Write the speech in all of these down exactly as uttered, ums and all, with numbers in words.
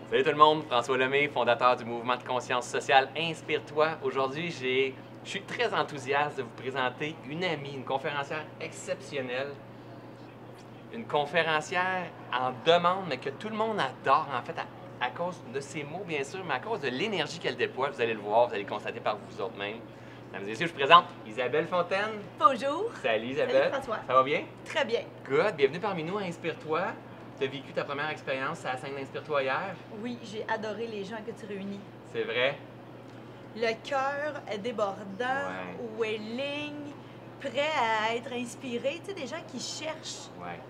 Salut tout le monde, François Lemay, fondateur du mouvement de conscience sociale Inspire-toi. Aujourd'hui, j'ai, je suis très enthousiaste de vous présenter une amie, une conférencière exceptionnelle. Une conférencière en demande, mais que tout le monde adore, en fait, à, à cause de ses mots, bien sûr, mais à cause de l'énergie qu'elle déploie. Vous allez le voir, vous allez le constater par vous autres mêmes. Mesdames et messieurs, je vous présente Isabelle Fontaine. Bonjour. Salut Isabelle. Salut François. Ça va bien? Très bien. Good. Bienvenue parmi nous à Inspire-toi. Tu as vécu ta première expérience à la scène d'Inspire-toi hier? Oui, j'ai adoré les gens que tu réunis. C'est vrai? Le cœur est débordant, Ouais. willing, prêt à être inspiré. Tu sais, des gens qui cherchent Ouais.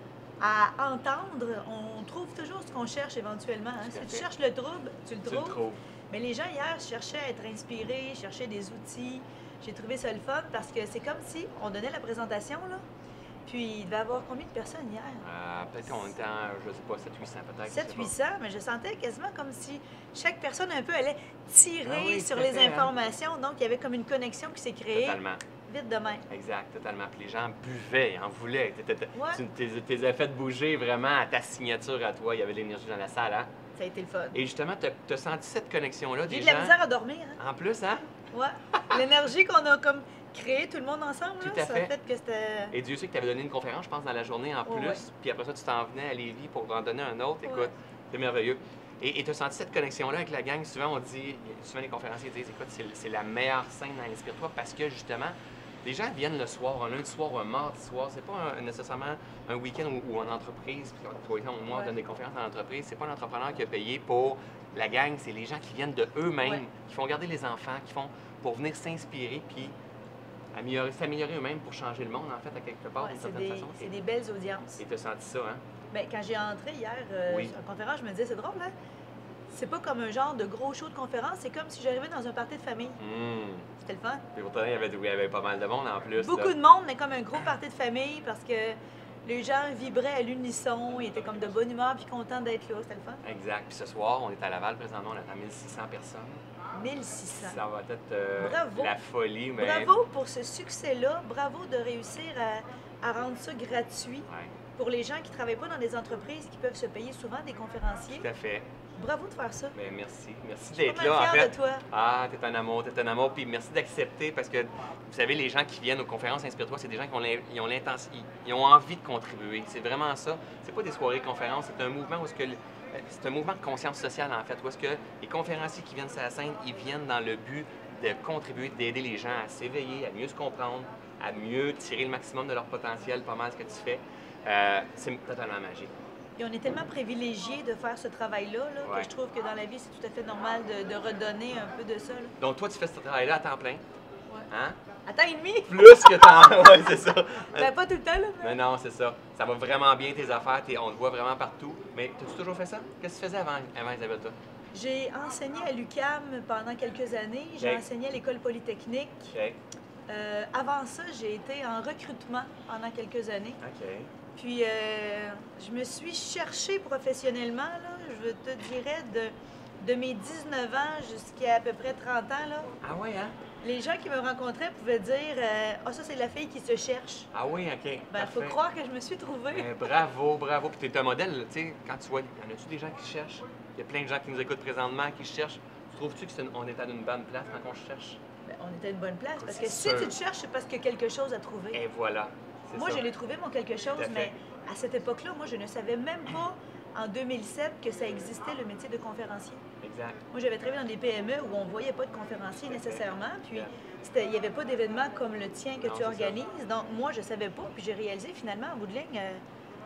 à entendre. On trouve toujours ce qu'on cherche éventuellement. Hein. Tout à Si tu fait. cherches le trouble, tu le Tu le trouves. trouves. Mais les gens hier cherchaient à être inspirés, cherchaient des outils. J'ai trouvé ça le fun parce que c'est comme si on donnait la présentation, là. Puis il devait y avoir combien de personnes hier? Euh, peut-être qu'on était en, je sais pas, sept huit cents peut-être. sept huit cents, mais je sentais quasiment comme si chaque personne un peu allait tirer Ah oui, sur tout à les fait, hein. informations. Donc, il y avait comme une connexion qui s'est créée Totalement. vite de même. Exact, totalement. Puis les gens buvaient, en voulaient. T'étais- t'étais- Ouais. Tu t'es t'es as fait bouger vraiment à ta signature à toi. Il y avait de l'énergie dans la salle, hein? Ça a été le fun. Et justement, tu as senti cette connexion-là J'ai des eu de la gens. misère à dormir. Hein? En plus, hein? Ouais. L'énergie qu'on a comme créée tout le monde ensemble, Tout là, à ça fait. a fait que c'était... Et Dieu sait que tu avais donné une conférence, je pense, dans la journée en Oh, plus. ouais. Puis après ça, tu t'en venais à Lévis pour en donner un autre. Écoute, Ouais. c'est merveilleux. Et tu as senti cette connexion-là avec la gang. Souvent, on dit, souvent les conférenciers disent, écoute, c'est c'est la meilleure scène dans Inspire-toi parce que justement, les gens viennent le soir, un lundi soir ou un mardi soir. C'est pas un- nécessairement un week-end ou, ou en entreprise. Puis toi et moi, on Ouais. donne des conférences en entreprise. C'est pas un entrepreneur qui a payé pour la gang, c'est les gens qui viennent de eux-mêmes, Ouais. qui font garder les enfants, qui font pour venir s'inspirer puis améliorer- s'améliorer eux-mêmes pour changer le monde, en fait, à quelque part, Ouais, d'une c'est certaine des, façon. c'est Et- des belles audiences. Et tu as senti ça, hein? Ben, quand j'ai entré hier euh, Oui. en conférence, je me disais, c'est drôle, hein? C'est pas comme un genre de gros show de conférence, c'est comme si j'arrivais dans un party de famille. Hum. C'était le fun. Puis pourtant, il y, avait, il y avait pas mal de monde en plus. Beaucoup là. de monde, mais comme un gros party de famille parce que les gens vibraient à l'unisson, ils étaient comme de bonne humeur puis contents d'être là. C'était le fun. Exact. Puis ce soir, on est à Laval présentement, on attend mille six cents personnes. mille six cents. Ça va être euh, Bravo. la folie. Mais... Bravo pour ce succès-là. Bravo de réussir à, à rendre ça gratuit Ouais, pour les gens qui ne travaillent pas dans des entreprises qui peuvent se payer souvent des conférenciers. tout à fait. Bravo de faire ça. Mais merci. Merci Je suis d'être pas là. mal En fière fait, de toi. ah, t'es un amour, t'es un amour. Puis merci d'accepter parce que, vous savez, les gens qui viennent aux conférences Inspire-toi, c'est des gens qui ont l'in- ils ont l'intention, ils, ils ont envie de contribuer. C'est vraiment ça. C'est pas des soirées conférences, c'est un mouvement où est-ce que le- c'est un mouvement de conscience sociale en fait, où est-ce que les conférenciers qui viennent sur la scène, ils viennent dans le but de contribuer, d'aider les gens à s'éveiller, à mieux se comprendre, à mieux tirer le maximum de leur potentiel, pas mal ce que tu fais. Euh, c'est totalement magique. Et on est tellement privilégiés de faire ce travail-là là, Ouais. que je trouve que dans la vie, c'est tout à fait normal de, de redonner un peu de ça. Là. Donc toi, tu fais ce travail-là à temps plein, Ouais. hein? À temps et demi? Plus que temps. Ouais, c'est ça. Ben, pas tout le temps, là. Mais non, c'est ça. Ça va vraiment bien tes affaires, t'es- on te voit vraiment partout. Mais as-tu toujours fait ça? Qu'est-ce que tu faisais avant, avant Isabelle, toi? J'ai enseigné à l'U Q A M pendant quelques années. J'ai Ok. enseigné à l'École polytechnique. OK. Euh, avant ça, j'ai été en recrutement pendant quelques années. OK. Puis, euh, je me suis cherchée professionnellement, là, je te dirais, de, de mes dix-neuf ans jusqu'à à peu près trente ans. Là. Ah oui, hein? Les gens qui me rencontraient pouvaient dire euh, « Ah, ça, c'est la fille qui se cherche. Ah oui, OK. » Ben, il faut Parfait. croire que je me suis trouvée. Ben, bravo, bravo. Puis t'es un modèle, tu sais, quand tu vois, y en a-tu des gens qui cherchent? Il y a plein de gens qui nous écoutent présentement, qui cherchent. Trouves-tu qu'on est à une bonne place quand on cherche? Ben, on était à une bonne place, parce C'est que si sûr. tu te cherches, c'est parce qu'il y a quelque chose à trouver. Et voilà. C'est Moi, ça. je l'ai trouvé, mon quelque chose, Tout à fait. mais à cette époque-là, moi, je ne savais même pas, en deux mille sept, que ça existait, le métier de conférencier. Exact. Moi, j'avais travaillé dans des P M E où on ne voyait pas de conférencier nécessairement, puis c'était- il n'y avait pas d'événement comme le tien que Non, tu c'est ça. organises. Donc, moi, je ne savais pas, puis j'ai réalisé finalement, en bout de ligne, euh,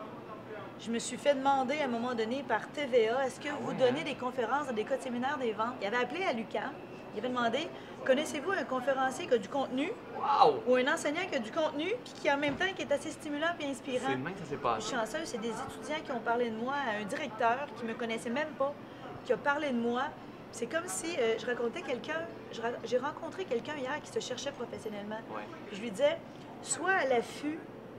je me suis fait demander à un moment donné par T V A, est-ce que Ah vous ouais, donnez hein? des conférences dans des cas de séminaires des ventes? Il avait appelé à l'U Q A M, il avait demandé, connaissez-vous un conférencier qui a du contenu Wow! ou un enseignant qui a du contenu, puis qui en même temps qui est assez stimulant et inspirant? C'est le même que ça s'est Je passé. suis chanceuse, c'est des étudiants qui ont parlé de moi à un directeur qui me connaissait même pas, qui a parlé de moi. C'est comme si euh, je racontais quelqu'un, je ra- j'ai rencontré quelqu'un hier qui se cherchait professionnellement. Ouais. Puis je lui disais, sois à l'affût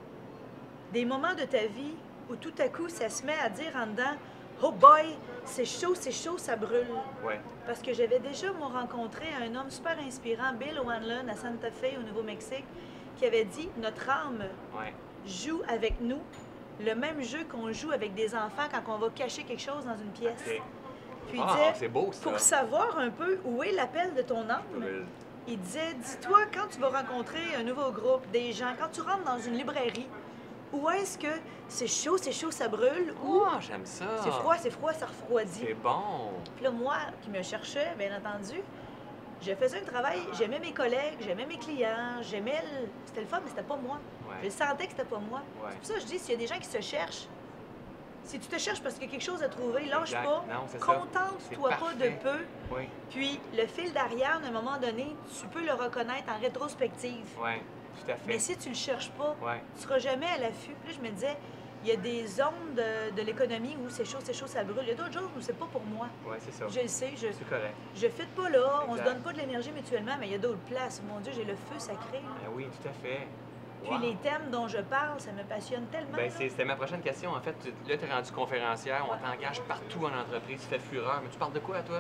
des moments de ta vie où tout à coup ça se met à dire en dedans, oh boy, c'est chaud, c'est chaud, ça brûle. Ouais. Parce que j'avais déjà moi, rencontré un homme super inspirant, Bill O'Hanlon, à Santa Fe, au Nouveau-Mexique, qui avait dit, notre âme Ouais. joue avec nous le même jeu qu'on joue avec des enfants quand on va cacher quelque chose dans une pièce. OK. Puis il Ah, disait, c'est beau, ça. pour savoir un peu où est l'appel de ton âme, Oui. il disait, dis-toi, quand tu vas rencontrer un nouveau groupe, des gens, quand tu rentres dans une librairie, où est-ce que c'est chaud, c'est chaud, ça brûle, ou Oh, j'aime ça. c'est froid, c'est froid, ça refroidit. C'est bon. Puis là, moi, qui me cherchais, bien entendu, je faisais un travail, j'aimais mes collègues, j'aimais mes clients, j'aimais le... C'était le fun, mais c'était pas moi. Ouais. Je sentais que c'était pas moi. Ouais. C'est pour ça que je dis, s'il y a des gens qui se cherchent, si tu te cherches parce qu'il y a quelque chose à trouver, lâche Exact. pas, Non, c'est ça. contente-toi C'est pas de parfait. peu. Oui, Puis le fil d'Ariane, à un moment donné, tu peux le reconnaître en rétrospective. oui, tout à fait. Mais si tu le cherches pas, Ouais. tu seras jamais à l'affût. Puis là, je me disais, il y a des zones de, de l'économie où c'est chaud, c'est chaud, ça brûle. Il y a d'autres choses où c'est pas pour moi. Oui, c'est ça. Je le sais, je C'est correct. je fit pas là, on se Exact. donne pas de l'énergie mutuellement, mais il y a d'autres places. Mon Dieu, j'ai le feu sacré. là. Ah oui, tout à fait. Puis Wow. les thèmes dont je parle, ça me passionne tellement. Ben, là. c'est- c'était ma prochaine question. En fait, tu- là, tu es rendu conférencière, on t'engage partout en entreprise, tu fais fureur. Mais tu parles de quoi, toi?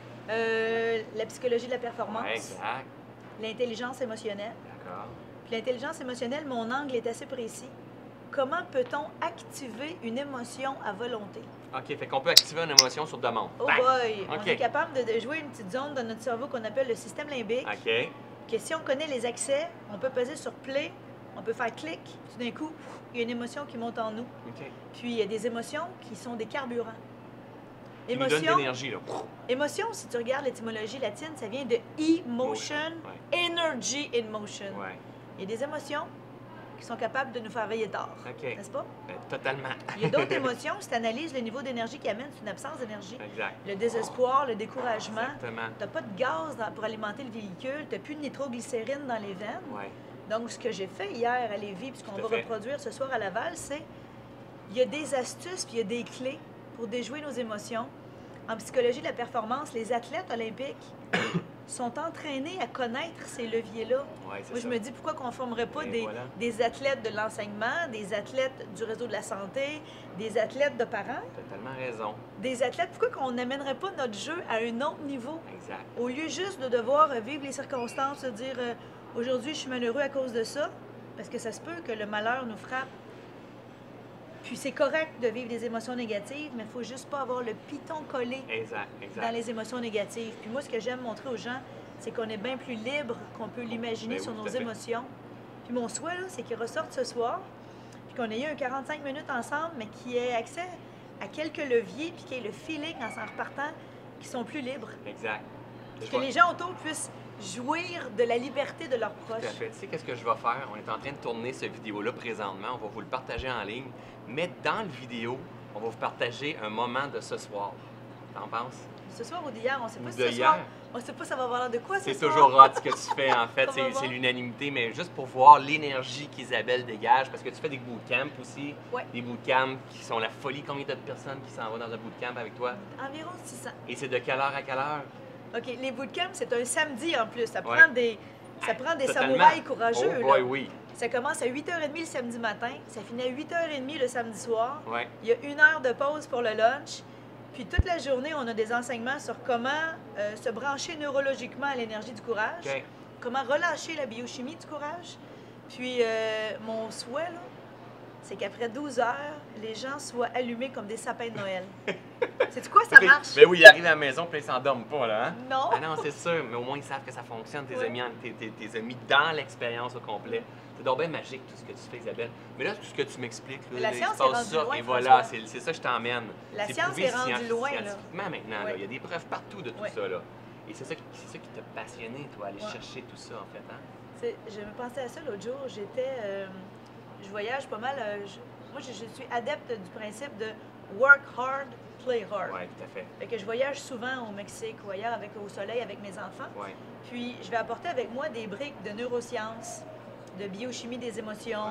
Euh, la psychologie de la performance, Ouais, exact. l'intelligence émotionnelle. D'accord. Puis l'intelligence émotionnelle, mon angle est assez précis. Comment peut-on activer une émotion à volonté? OK, fait qu'on peut activer une émotion sur demande. Oh Bang! boy! On OK. est capable de, de jouer une petite zone dans notre cerveau qu'on appelle le système limbique. OK. Que si on connaît les accès, on peut peser sur play, on peut faire clic, tout d'un coup, il y a une émotion qui monte en nous. OK. Puis il y a des émotions qui sont des carburants. Qui nous donne de Émotion, l'énergie, là. émotion, si tu regardes l'étymologie latine, ça vient de emotion, Ouais. energy in motion. Ouais. Il y a des émotions qui sont capables de nous faire veiller tard, OK. n'est-ce pas? Ben, totalement. Il y a d'autres émotions, si tu analyses le niveau d'énergie qui amène, c'est une absence d'énergie. Exact. Le désespoir, le découragement. Exactement. Tu n'as pas de gaz dans- pour alimenter le véhicule, tu n'as plus de nitroglycérine dans les veines. Ouais. Donc, ce que j'ai fait hier à Lévis, puis ce qu'on Tout à va fait. reproduire ce soir à Laval, c'est il y a des astuces, puis il y a des clés pour déjouer nos émotions. En psychologie de la performance, les athlètes olympiques sont entraînés à connaître ces leviers-là. Ouais, c'est Moi, je ça. me dis, pourquoi qu'on ne formerait pas Et des, voilà. des athlètes de l'enseignement, des athlètes du réseau de la santé, des athlètes de parents, Totalement raison. des athlètes, pourquoi qu'on n'amènerait pas notre jeu à un autre niveau? Exact. Au lieu juste de devoir euh, vivre les circonstances, se dire euh, aujourd'hui je suis malheureux à cause de ça, parce que ça se peut que le malheur nous frappe. Puis c'est correct de vivre des émotions négatives, mais il ne faut juste pas avoir le piton collé Exact. Exact. dans les émotions négatives. Puis moi, ce que j'aime montrer aux gens, c'est qu'on est bien plus libre qu'on peut l'imaginer Ben oui, sur tout nos à fait. émotions. Puis mon souhait, là, c'est qu'ils ressortent ce soir, puis qu'on ait eu un quarante-cinq minutes ensemble, mais qu'ils aient accès à quelques leviers, puis qu'il y ait le feeling en s'en repartant, qu'ils sont plus libres. Exact. Puis Je que vais- les gens autour puissent jouir de la liberté de leurs Tout à proches. fait. Tu sais, qu'est-ce que je vais faire? On est en train de tourner cette vidéo-là présentement. On va vous le partager en ligne. Mais dans le vidéo, on va vous partager un moment de ce soir. T'en penses? Ce soir ou d'hier, on ne sait Ou pas si de ce hier. soir, on ne sait pas ça va avoir l'air de quoi ce C'est soir. toujours hot ce que tu fais, en fait. On va C'est voir. c'est l'unanimité, mais juste pour voir l'énergie qu'Isabelle dégage, parce que tu fais des bootcamps aussi. Ouais. Des bootcamps qui sont la folie. Combien de personnes qui s'en vont dans un bootcamp avec toi? Environ six cents. Et c'est de quelle heure à quelle heure? OK, les bootcamps, c'est un samedi en plus. Ça prend Ouais. des, ça prend des Totalement. samouraïs courageux. Oh là. boy, oui. Ça commence à huit heures trente le samedi matin, ça finit à huit heures trente le samedi soir. Ouais. Il y a une heure de pause pour le lunch. Puis toute la journée, on a des enseignements sur comment euh, se brancher neurologiquement à l'énergie du courage, OK. comment relâcher la biochimie du courage. Puis euh, mon souhait, là, c'est qu'après douze heures, les gens soient allumés comme des sapins de Noël. C'est quoi, ça Ok. marche? Ben oui, ils arrivent à la maison puis ils s'endorment pas, là. Hein? Non. Ah non, c'est sûr, mais au moins ils savent que ça fonctionne, tes Ouais. amis, en- tes, tes, tes amis dans l'expérience au complet. C'est donc bien magique tout ce que tu fais, Isabelle. Mais là, tout ce que tu m'expliques, là, La là, il science se passe est rendue ça, loin, et voilà, François. c'est c'est ça que je t'emmène. La C'est science prouvé est rendue scien- loin, là. scientifiquement maintenant, là. Ouais. Il y a des preuves partout de tout Ouais. ça, là. Et c'est ça, qui- c'est ça qui t'a passionné, toi, aller Ouais. chercher tout ça, en fait, hein? C'est- Je me pensais à ça l'autre jour. J'étais. euh, je voyage pas mal. euh, je- moi, je, je suis adepte du principe de work hard, play hard. Oui, tout à fait. Fait que je voyage souvent au Mexique ou ailleurs avec, au soleil avec mes enfants. Oui. Puis, je vais apporter avec moi des briques de neurosciences, de biochimie des émotions,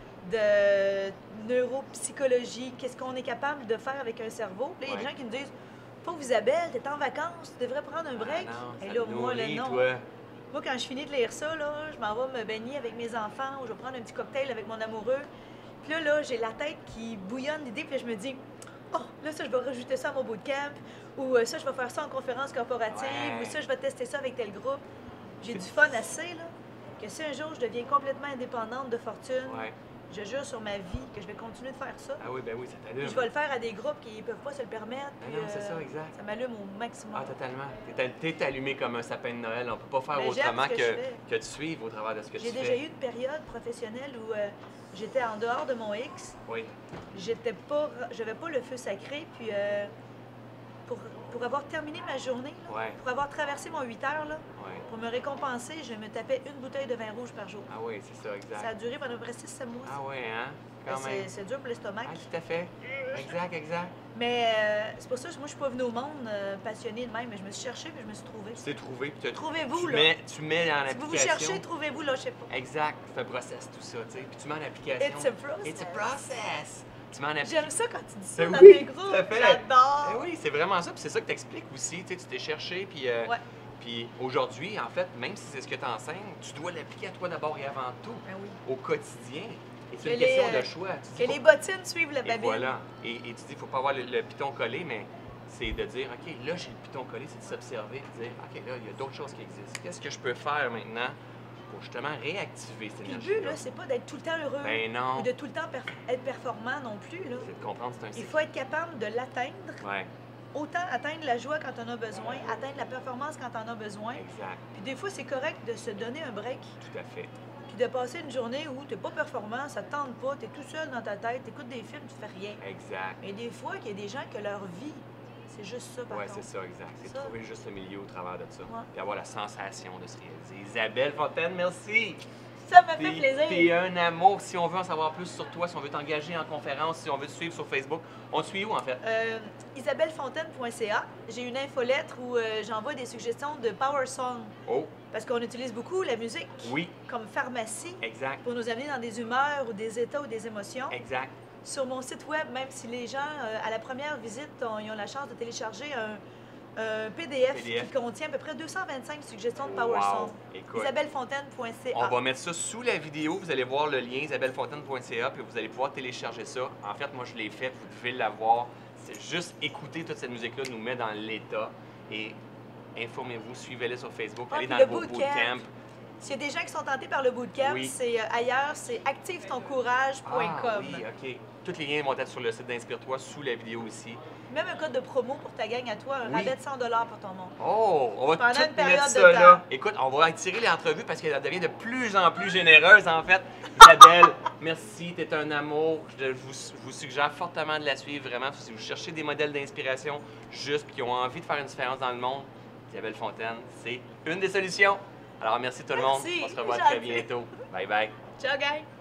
de neuropsychologie, qu'est-ce qu'on est capable de faire avec un cerveau. Puis là, il y a des Ouais. gens qui me disent Pauvre Isabelle, t'es en vacances, tu devrais prendre un break. Ah non, Et ça là, te moi, le nourrit, non. toi. Moi, quand je finis de lire ça, là, je m'en vais me baigner avec mes enfants ou je vais prendre un petit cocktail avec mon amoureux. Puis là, là j'ai la tête qui bouillonne d'idées. Puis là, je me dis, oh, là, ça, je vais rajouter ça à mon bootcamp. Ou euh, ça, je vais faire ça en conférence corporative. Ouais. Ou ça, je vais tester ça avec tel groupe. J'ai du fun assez, là, que si un jour je deviens complètement indépendante de fortune, Ouais. je jure sur ma vie que je vais continuer de faire ça. Ah oui, ben oui, ça Puis t'allume. je vais le faire à des groupes qui ne peuvent pas se le permettre. Ben puis, non, c'est ça, euh, exact. Ça m'allume au maximum. Ah, totalement. T'es al- t'es allumé comme un sapin de Noël. On peut pas faire Ben, j'aime autrement ce que que, je fais. que de suivre au travers de ce que tu J'ai fais. déjà eu une période professionnelle où euh, j'étais en dehors de mon X. Oui, J'étais pas, j'avais pas le feu sacré, puis euh, pour, pour avoir terminé ma journée, là, ouais, pour avoir traversé mon huit heures, là, ouais. pour me récompenser, je me tapais une bouteille de vin rouge par jour. Ah oui, c'est ça, exact. Ça a duré pendant à peu près six sept mois. Ah oui, hein? Ben, Quand c'est- même. c'est dur pour l'estomac. Ah, tout à fait. Exact, exact. Mais euh, c'est pour ça que moi, je suis pas venue au monde euh, passionnée de même, mais je me suis cherchée puis je me suis trouvée. Tu t'es trouvé, puis tu as- Trouvez-vous, tu là. mets, tu mets en Si vous vous application. cherchez, trouvez-vous, là, je sais pas. Exact, c'est un process, tout ça, tu sais. Puis tu mets en application. It's a process. It's a process. Tu mets en application. J'aime ça quand tu dis ça Ben dans oui, tes groupes. tout à fait. J'adore. Ben oui, c'est vraiment ça. Puis c'est ça que tu expliques aussi. Tu sais, tu t'es cherché. Puis, euh, Ouais. puis aujourd'hui, en fait, même si c'est ce que tu enseignes, tu dois l'appliquer à toi d'abord et avant tout, Ben oui. au quotidien. Et c'est Que une les, question euh, de choix. Tu dis, Que faut- les bottines suivent la Et babine. voilà. Et, et tu dis, il ne faut pas avoir le, le piton collé, mais c'est de dire, OK, là, j'ai le piton collé, c'est de s'observer, de dire, OK, là, il y a d'autres choses qui existent. Qu'est-ce que je peux faire maintenant pour justement réactiver cette Puis le énergie? but, là, c'est pas d'être tout le temps heureux Ben non. ou de tout le temps perf- être performant non plus. Là. C'est de comprendre que c'est un Il cycle. faut être capable de l'atteindre. Ouais, Autant atteindre la joie quand on a besoin, atteindre la performance quand on a besoin. exact. Puis des fois, c'est correct de se donner un break. Tout à fait. Puis de passer une journée où tu n'es pas performant, ça te tente pas, tu es tout seul dans ta tête, tu écoutes des films, tu fais rien. Exact. Mais des fois, il y a des gens que leur vie, c'est juste ça, par Ouais, contre. c'est ça, exact. C'est Ça. trouver juste le milieu au travers de ça. Ouais. Puis avoir la sensation de se réaliser. Isabelle Fontaine, merci! Ça me fait T'es- plaisir. T'es un amour. Si on veut en savoir plus sur toi, si on veut t'engager en conférence, si on veut te suivre sur Facebook, on te suit où en fait? Euh, isabelle fontaine point c a. J'ai une infolettre où euh, j'envoie des suggestions de power song. Oh, Parce qu'on utilise beaucoup la musique oui, comme pharmacie exact, pour nous amener dans des humeurs ou des états ou des émotions. exact. Sur mon site web, même si les gens, euh, à la première visite, ont, ils ont la chance de télécharger un, un P D F, P D F. qui contient à peu près deux cent vingt-cinq suggestions de power Wow. song. Écoute, isabelle fontaine point c a. on va mettre ça sous la vidéo. Vous allez voir le lien isabelle fontaine point c a puis vous allez pouvoir télécharger ça. En fait, moi, je l'ai fait. Vous devez l'avoir. C'est juste écouter toute cette musique-là nous met dans l'état. Et informez-vous, suivez-les sur Facebook. Ah, Allez puis dans le vos bootcamp. bootcamps. S'il y a des gens qui sont tentés par le bootcamp, Oui. c'est euh, ailleurs, c'est active ton courage point com. Ah, oui, OK. Tous les liens vont être sur le site d'Inspire-toi, sous la vidéo ici. Même un code de promo pour ta gang à toi, un Oui. rabais de cent dollars pour ton monde. Oh, on va Pendant tout une période mettre de ça là. temps. Écoute, on va attirer l'entrevue parce qu'elle devient de plus en plus généreuse, en fait. Isabelle, merci, t'es un amour. Je vous, je vous suggère fortement de la suivre, vraiment. Si vous cherchez des modèles d'inspiration juste qui ont envie de faire une différence dans le monde, Isabelle Fontaine, c'est une des solutions. Alors, merci tout le monde. Merci, On se revoit c'est très gentil. bientôt. Bye bye. Ciao, gang!